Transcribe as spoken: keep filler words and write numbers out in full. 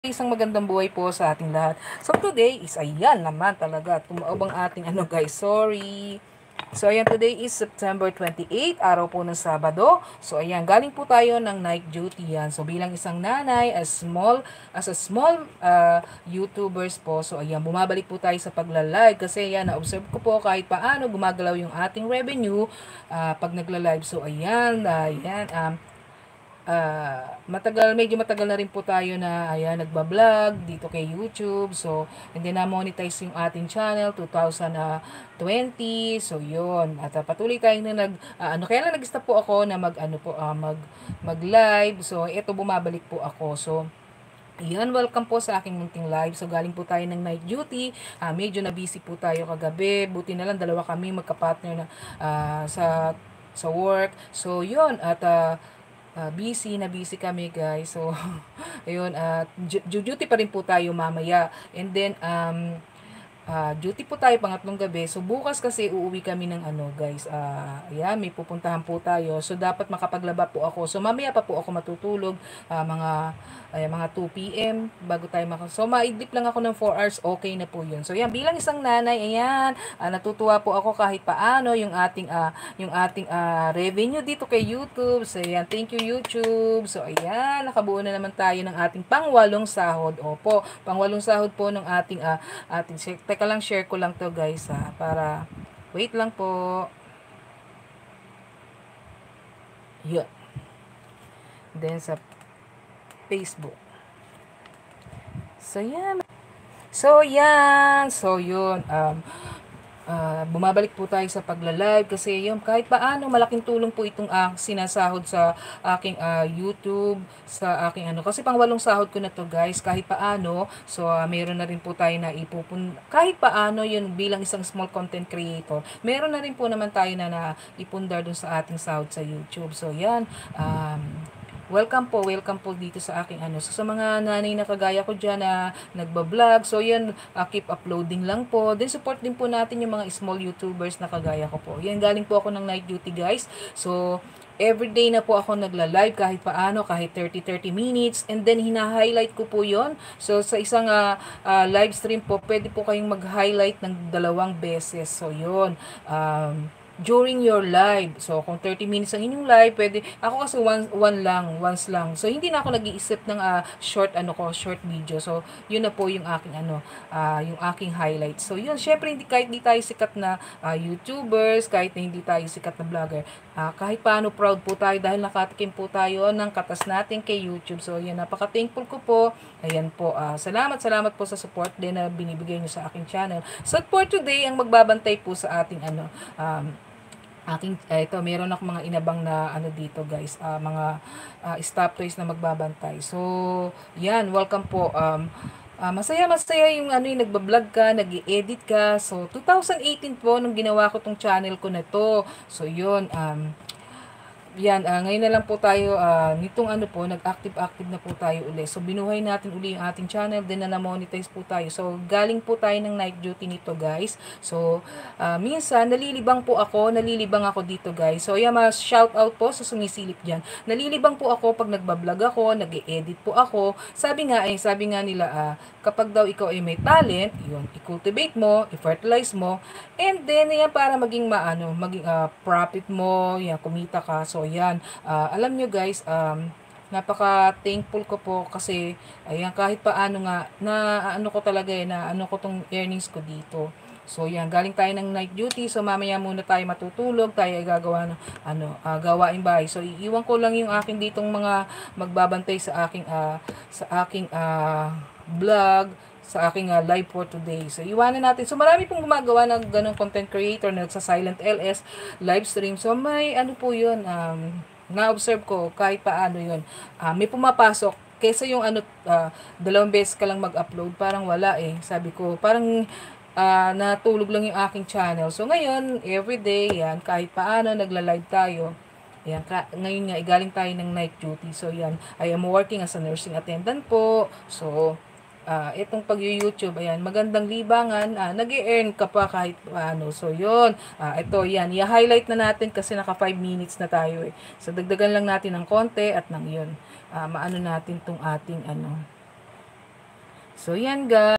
Isang magandang buhay po sa ating lahat. So today is ayan naman talaga. Tumaob ang ating ano guys, sorry. So ayan, today is September twenty-eighth, araw po ng Sabado. So ayan, galing po tayo ng night duty yan. So bilang isang nanay, as small, as a small uh, YouTubers po. So ayan, bumabalik po tayo sa pagla-live kasi ayan, na-observe ko po kahit paano gumagalaw yung ating revenue uh, pag nagla-live. So ayan, uh, ayan, um, ah, matagal, medyo matagal na rin po tayo na ayan, nagba-vlog dito kay YouTube. So, hindi na monetize yung ating channel two thousand twenty. So, yun. At uh, patuloy tayong na nag ah, ano kaya lang nag-stop po ako na mag ano po ah, mag mag-live. So, ito bumabalik po ako. So, Ayan, welcome po sa aking munting live. So, galing po tayo ng night duty. Ah, medyo na busy po tayo kagabi. Buti na lang, dalawa kami magka-partner na ah, sa sa work. So, yun. At ah, ah, busy na busy kami, guys. So, ayun. At uh, duty pa rin po tayo mamaya. And then, um, Ah, duty po tayo pangatlong gabi. So bukas kasi uuwi kami ng ano, guys. Ah, ayan, may pupuntahan po tayo. So dapat makapaglaba po ako. So mamaya pa po ako matutulog, ah, mga ay, mga two p m bago tayo maka. So maidlip lang ako ng four hours, okay na po 'yun. So yan, bilang isang nanay, ayan, ah, natutuwa po ako kahit paano yung ating ah, yung ating ah, revenue dito kay YouTube. So ayan, thank you YouTube. So ayan, nakabuo na naman tayo ng ating pangwalong sahod. Opo, pangwalong sahod po ng ating ah, ating teka lang, share ko lang to guys ha, para wait lang po. Yun. Then sa Facebook. So yan. So yan. So yun. Um, uh, bumabalik po tayo sa pagla-live kasi yung kahit paano malaking tulong po itong uh, sinasahod sa aking uh, YouTube, sa aking ano, kasi pang walong sahod ko na to guys, kahit paano. So uh, meron na rin po tayo na ipupun, kahit paano yun bilang isang small content creator, meron na rin po naman tayo na naipundar dun sa ating sahod sa YouTube. So yan, um, welcome po, welcome po dito sa aking ano. So, sa mga nanay na kagaya ko dyan na nagba-vlog, so yan, uh, keep uploading lang po. Then, support din po natin yung mga small YouTubers na kagaya ko po. Yan, galing po ako ng night duty, guys. So, everyday na po ako nagla-live kahit paano, kahit thirty thirty minutes. And then, hina-highlight ko po yon. So, sa isang uh, uh, live stream po, pwede po kayong mag-highlight ng dalawang beses. So, yun. Um, during your live. So, kung thirty minutes ang inyong live, pwede, ako kasi one, one lang, once lang. So, hindi na ako nag-iisip ng uh, short, ano ko, short video. So, yun na po yung aking, ano, uh, yung aking highlight. So, yun, syempre, hindi, kahit hindi tayo sikat na uh, YouTubers, kahit na hindi tayo sikat na vlogger, uh, kahit paano proud po tayo dahil nakatikim po tayo ng katas natin kay YouTube. So, yun, napaka-thankful ko po. Ayan po, uh, salamat, salamat po sa support din na binibigay nyo sa aking channel. So, for today, ang magbabantay po sa ating, ano, um, aking eh, ito meron ako mga inabang na ano dito guys, uh, mga uh, stop toys na magbabantay. So yan, welcome po. um uh, masaya masaya yung ano yung nagba-vlog ka, nag-i-edit ka. So two thousand eighteen po nung ginawa ko tong channel ko na to. So yun, um yan, ah, ngayon na lang po tayo, ah, nitong ano po, nag-active-active na po tayo uli. So, binuhay natin uli yung ating channel, then na na-monetize po tayo. So, galing po tayo ng night duty nito, guys. So, ah, minsan, nalilibang po ako, nalilibang ako dito, guys. So, yan, mas shout out po sa sumisilip dyan. Nalilibang po ako pag nagbablog ako, nag-e-edit po ako. Sabi nga, eh, sabi nga nila, ah, kapag daw ikaw ay may talent, yun, i-cultivate mo, i-fertilize mo, and then, yan, para maging maano, maging uh, profit mo, yan, kumita ka. So, yan. Uh, alam nyo guys, um, napaka-thankful ko po kasi, ayan, kahit paano nga, na ano ko talaga eh, na ano ko tong earnings ko dito. So, yan, galing tayo ng night duty. So, mamaya muna tayo matutulog. Tayo ay gagawa ng, ano, uh, gawain bahay. So, iiwan ko lang yung akin ditong mga magbabantay sa aking, uh, sa aking, uh, vlog, sa aking uh, live for today. So, iwanan natin. So, marami pong gumagawa ng ganong content creator na sa Silent L S live stream. So, may ano po yun, um, na-observe ko kahit paano yun. Uh, may pumapasok. Kesa yung ano, uh, dalawang beses ka lang mag-upload, parang wala eh. Sabi ko, parang uh, natulog lang yung aking channel. So, ngayon, everyday, yan, kahit paano, nagla-live tayo. Ayan, ka, ngayon nga, igaling tayo ng night duty. So, yan, I am working as a nursing attendant po. So, uh, itong pag-YouTube, ayan, magandang libangan, uh, nag-e-earn ka pa kahit ano. So, yun, uh, ito, yan, i-highlight na natin kasi naka five minutes na tayo eh. So, dagdagan lang natin ng konti at nang yun, uh, maano natin tong ating, ano, So, yan guys.